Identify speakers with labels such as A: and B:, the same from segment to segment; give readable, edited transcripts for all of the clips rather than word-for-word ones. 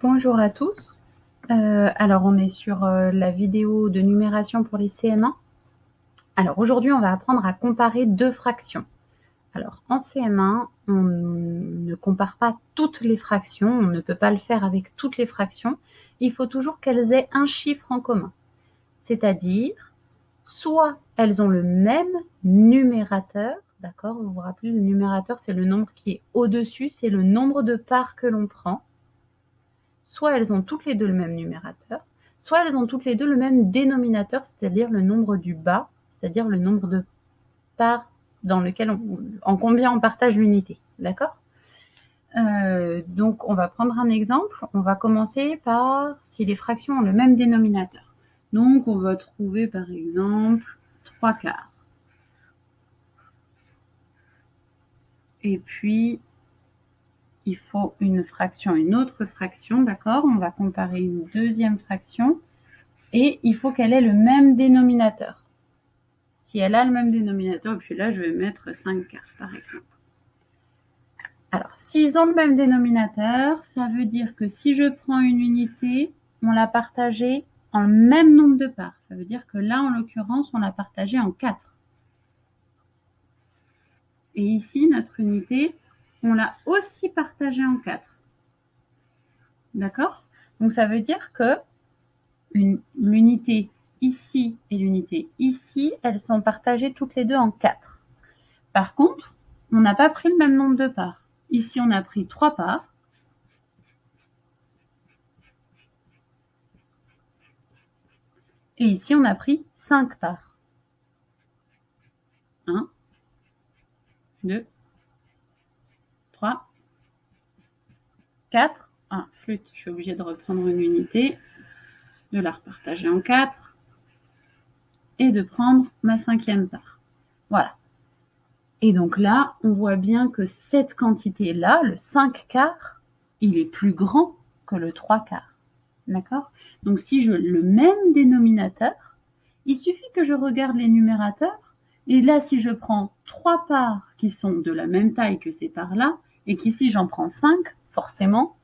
A: Bonjour à tous. Alors on est sur la vidéo de numération pour les CM1. Alors aujourd'hui on va apprendre à comparer deux fractions. Alors en CM1 on ne compare pas toutes les fractions, on ne peut pas le faire avec toutes les fractions. Il faut toujours qu'elles aient un chiffre en commun. C'est-à-dire soit elles ont le même numérateur, d'accord? Vous vous rappelez, le numérateur c'est le nombre qui est au-dessus, c'est le nombre de parts que l'on prend. Soit elles ont toutes les deux le même numérateur, soit elles ont toutes les deux le même dénominateur, c'est-à-dire le nombre du bas, c'est-à-dire le nombre de parts dans lequel en combien on partage l'unité. D'accord? Donc on va prendre un exemple. On va commencer par si les fractions ont le même dénominateur. Donc on va trouver par exemple 3/4. Et puis il faut une fraction, une autre fraction, d'accord? On va comparer une deuxième fraction et il faut qu'elle ait le même dénominateur. Si elle a le même dénominateur, puis là je vais mettre 5/4 par exemple. Alors, s'ils ont le même dénominateur, ça veut dire que si je prends une unité, on l'a partagée en le même nombre de parts. Ça veut dire que là, en l'occurrence, on l'a partagée en 4. Et ici, notre unité, on l'a aussi partagée en 4. D'accord? Donc, ça veut dire que l'unité ici et l'unité ici, elles sont partagées toutes les deux en 4. Par contre, on n'a pas pris le même nombre de parts. Ici, on a pris 3 parts. Et ici, on a pris 5 parts. 1, 2, 3, 4. Ah, flûte, je suis obligée de reprendre une unité, de la repartager en 4 et de prendre ma 5e part. Voilà. Et donc là, on voit bien que cette quantité-là, le 5/4, il est plus grand que le 3/4. D'accord? Donc si je le même dénominateur, il suffit que je regarde les numérateurs. Et là, si je prends 3 parts qui sont de la même taille que ces parts-là, et qu'ici j'en prends 5, forcément,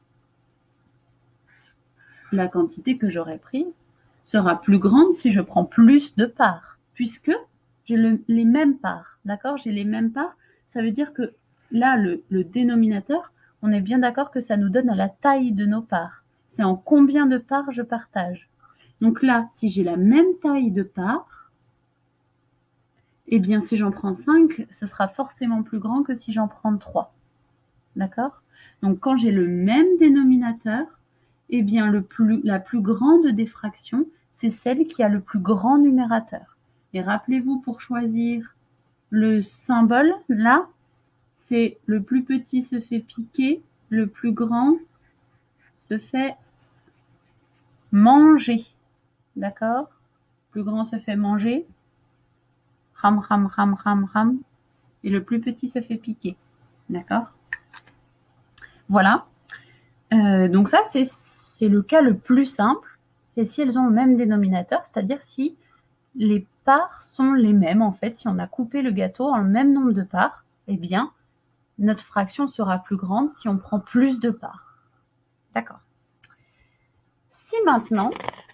A: la quantité que j'aurai prise sera plus grande si je prends plus de parts, puisque j'ai les mêmes parts. D'accord? J'ai les mêmes parts. Ça veut dire que là, le dénominateur, on est bien d'accord que ça nous donne à la taille de nos parts. C'est en combien de parts je partage. Donc là, si j'ai la même taille de parts, eh bien, si j'en prends 5, ce sera forcément plus grand que si j'en prends 3. D'accord? Donc, quand j'ai le même dénominateur, eh bien, la plus grande des fractions, c'est celle qui a le plus grand numérateur. Et rappelez-vous, pour choisir le symbole, là, c'est le plus petit se fait piquer, le plus grand se fait manger. D'accord? Le plus grand se fait manger. Ram, ram, ram, ram, ram. Et le plus petit se fait piquer. D'accord? Voilà. Donc ça, c'est le cas le plus simple. C'est si elles ont le même dénominateur, c'est-à-dire si les parts sont les mêmes. En fait, si on a coupé le gâteau en le même nombre de parts, eh bien, notre fraction sera plus grande si on prend plus de parts. D'accord. Si maintenant,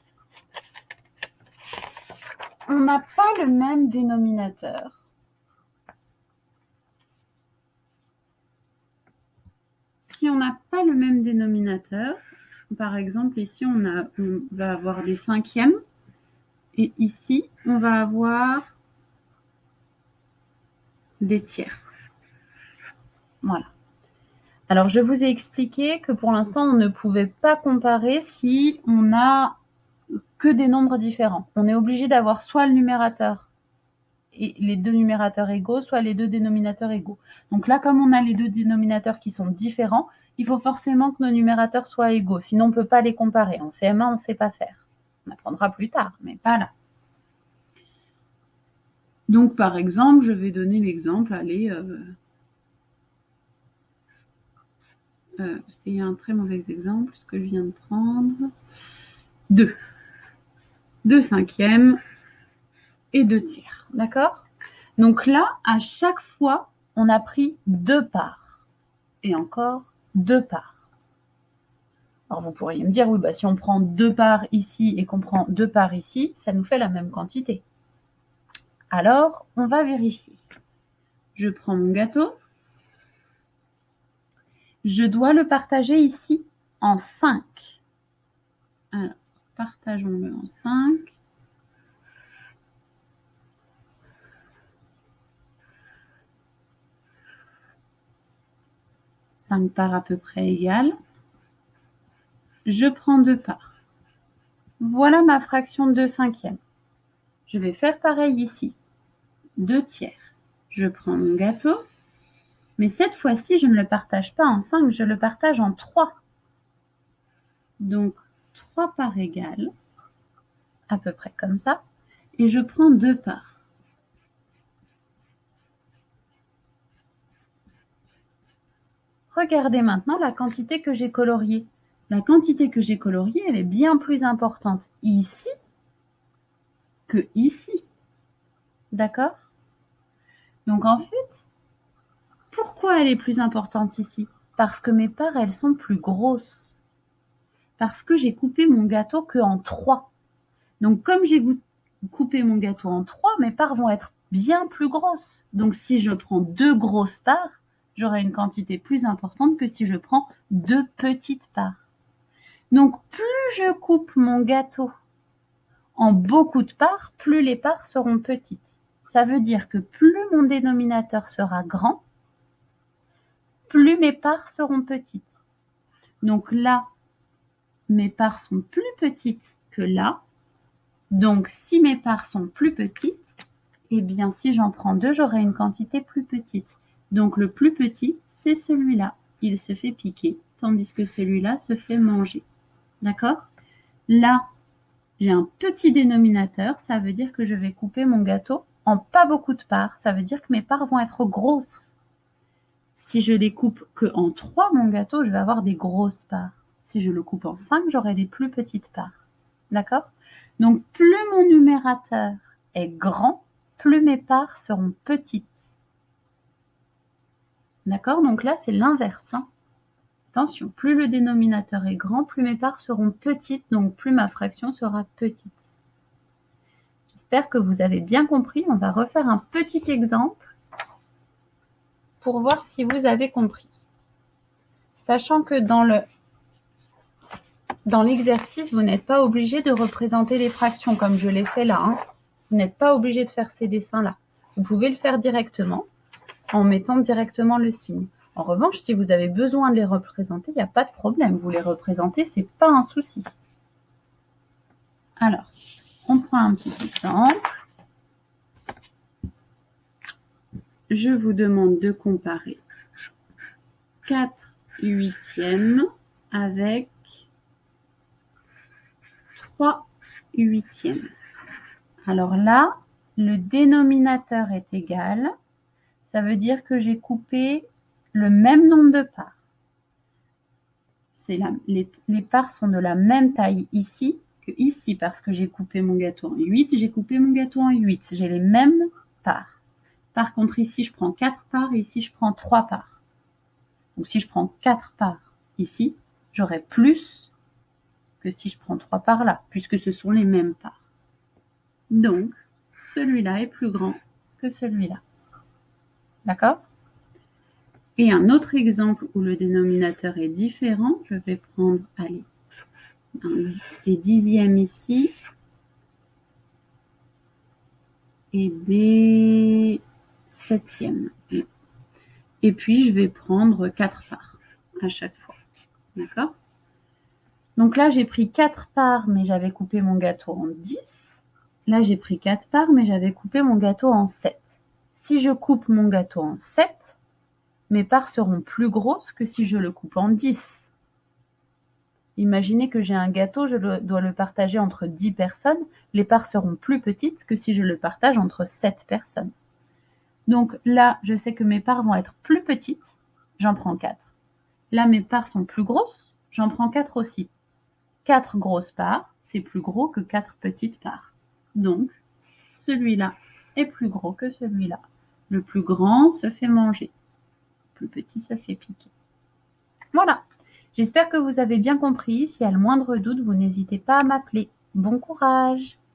A: on n'a pas le même dénominateur, si on n'a pas le même dénominateur, par exemple, ici, on va avoir des cinquièmes, et ici, on va avoir des tiers. Voilà. Alors, je vous ai expliqué que pour l'instant, on ne pouvait pas comparer si on n'a que des nombres différents. On est obligé d'avoir soit le numérateur et les deux numérateurs égaux, soit les deux dénominateurs égaux. Donc là, comme on a les deux dénominateurs qui sont différents, il faut forcément que nos numérateurs soient égaux. Sinon, on ne peut pas les comparer. En CM1, on ne sait pas faire. On apprendra plus tard, mais pas là. Donc, par exemple, je vais donner l'exemple, allez... c'est un très mauvais exemple, ce que je viens de prendre. 2. 2 cinquièmes et 2 tiers. D'accord? Donc là, à chaque fois, on a pris 2 parts. Et encore 2 parts. Alors vous pourriez me dire, oui, bah, si on prend 2 parts ici et qu'on prend 2 parts ici, ça nous fait la même quantité. Alors, on va vérifier. Je prends mon gâteau. Je dois le partager ici en 5. Alors, partageons-le en 5. Ça me part à peu près égal. Je prends 2 parts. Voilà ma fraction de 2/5. Je vais faire pareil ici. 2 tiers. Je prends mon gâteau. Mais cette fois-ci, je ne le partage pas en 5, je le partage en 3. Donc, 3 parts égales, à peu près comme ça. Et je prends 2 parts. Regardez maintenant la quantité que j'ai coloriée. La quantité que j'ai coloriée, elle est bien plus importante ici que ici. D'accord? Donc en fait, pourquoi elle est plus importante ici? Parce que mes parts, elles sont plus grosses. Parce que j'ai coupé mon gâteau qu'en 3. Donc comme j'ai coupé mon gâteau en 3, mes parts vont être bien plus grosses. Donc si je prends 2 grosses parts, j'aurai une quantité plus importante que si je prends 2 petites parts. Donc plus je coupe mon gâteau en beaucoup de parts, plus les parts seront petites. Ça veut dire que plus mon dénominateur sera grand, plus mes parts seront petites. Donc là, mes parts sont plus petites que là. Donc si mes parts sont plus petites, eh bien si j'en prends 2, j'aurai une quantité plus petite. Donc le plus petit, c'est celui-là. Il se fait piquer, tandis que celui-là se fait manger. D'accord? Là, j'ai un petit dénominateur, ça veut dire que je vais couper mon gâteau en pas beaucoup de parts. Ça veut dire que mes parts vont être grosses. Si je les coupe que en 3, mon gâteau, je vais avoir des grosses parts. Si je le coupe en 5, j'aurai des plus petites parts. D'accord? Donc, plus mon numérateur est grand, plus mes parts seront petites. D'accord? Donc là, c'est l'inverse. Hein. Attention, plus le dénominateur est grand, plus mes parts seront petites, donc plus ma fraction sera petite. J'espère que vous avez bien compris. On va refaire un petit exemple pour voir si vous avez compris. Sachant que dans l'exercice, vous n'êtes pas obligé de représenter les fractions comme je l'ai fait là. Hein. Vous n'êtes pas obligé de faire ces dessins-là. Vous pouvez le faire directement en mettant directement le signe. En revanche, si vous avez besoin de les représenter, il n'y a pas de problème. Vous les représentez, c'est pas un souci. Alors, on prend un petit exemple. Je vous demande de comparer 4 huitièmes avec 3 huitièmes. Alors là, le dénominateur est égal. Ça veut dire que j'ai coupé le même nombre de parts. Les parts sont de la même taille ici que ici, parce que j'ai coupé mon gâteau en 8, j'ai coupé mon gâteau en 8. J'ai les mêmes parts. Par contre, ici, je prends 4 parts et ici, je prends 3 parts. Donc, si je prends 4 parts ici, j'aurai plus que si je prends 3 parts là, puisque ce sont les mêmes parts. Donc, celui-là est plus grand que celui-là. D'accord? Et un autre exemple où le dénominateur est différent, je vais prendre, allez, des dixièmes ici et des septièmes. Et puis, je vais prendre 4 parts à chaque fois. D'accord? Donc là, j'ai pris 4 parts, mais j'avais coupé mon gâteau en 10. Là, j'ai pris 4 parts, mais j'avais coupé mon gâteau en 7. Si je coupe mon gâteau en 7, mes parts seront plus grosses que si je le coupe en 10. Imaginez que j'ai un gâteau, je dois le partager entre 10 personnes. Les parts seront plus petites que si je le partage entre 7 personnes. Donc là, je sais que mes parts vont être plus petites, j'en prends 4. Là, mes parts sont plus grosses, j'en prends 4 aussi. 4 grosses parts, c'est plus gros que 4 petites parts. Donc, celui-là est plus gros que celui-là. Le plus grand se fait manger. Le plus petit se fait piquer. Voilà. J'espère que vous avez bien compris. S'il y a le moindre doute, vous n'hésitez pas à m'appeler. Bon courage!